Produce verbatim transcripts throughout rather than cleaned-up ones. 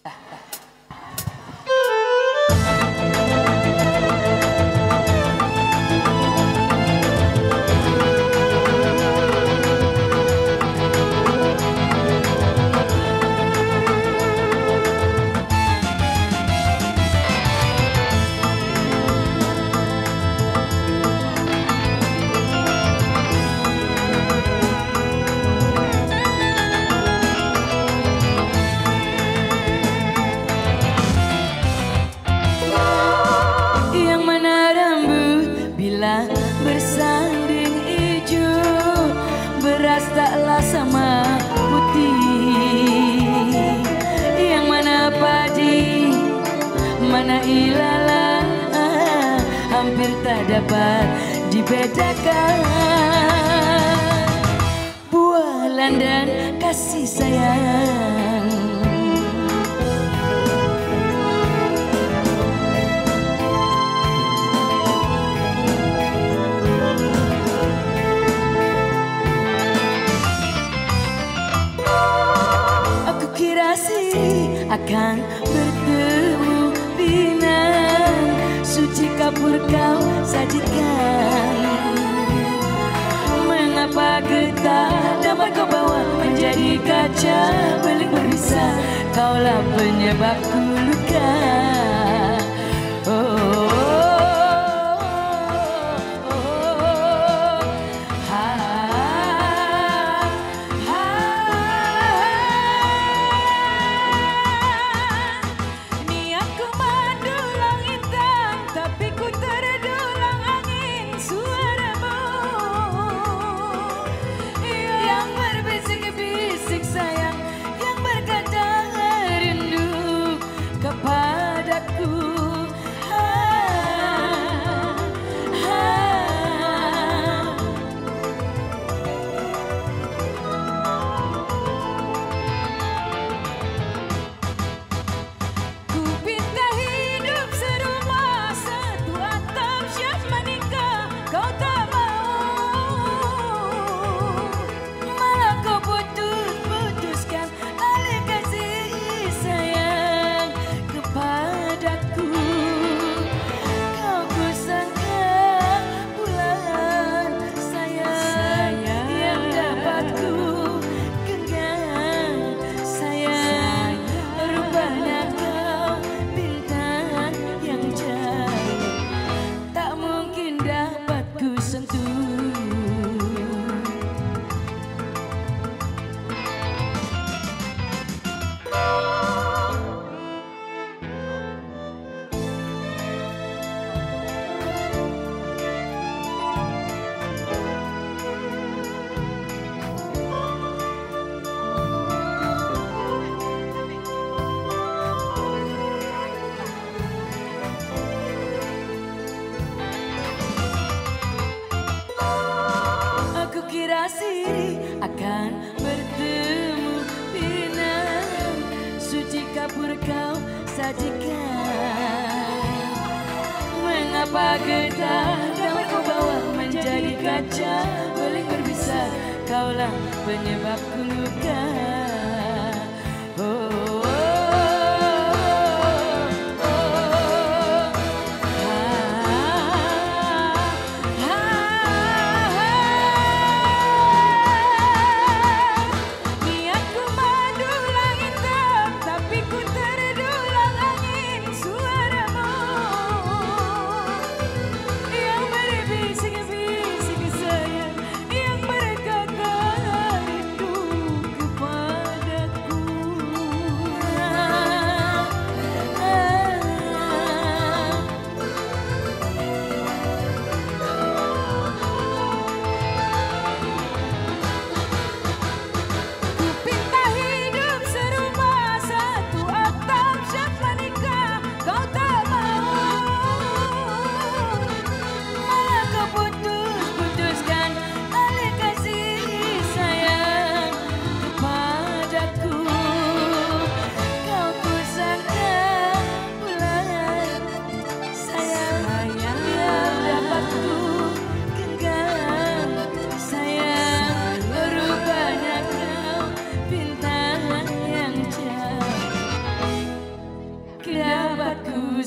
Bersanding hijau, beras taklah sama putih. Yang mana padi, mana ilalang, hampir tak dapat dibedakan. Bualan dan kasih sayang, akan bertemu Pinang, suci kapur kau sajikan. Mengapa getah dapat kau bawa menjadi kaca beling berbisa? Kaulah penyebabku luka. Oh. Akan bertemu Pinang, suci kapur kau sajikan. Mengapa getah dapat kau bawa menjadi kaca beling berbisa? Kaulah penyebabku luka. Oh. Yang berkata rindu kepada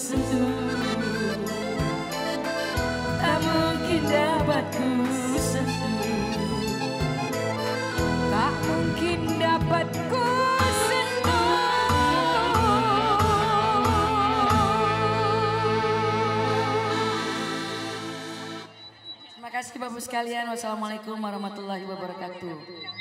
sentuh, tak mungkin dapat ku sentuh, tak mungkin dapat ku sentuh. Terima kasih Bapak sekalian. Wassalamualaikum warahmatullahi wabarakatuh.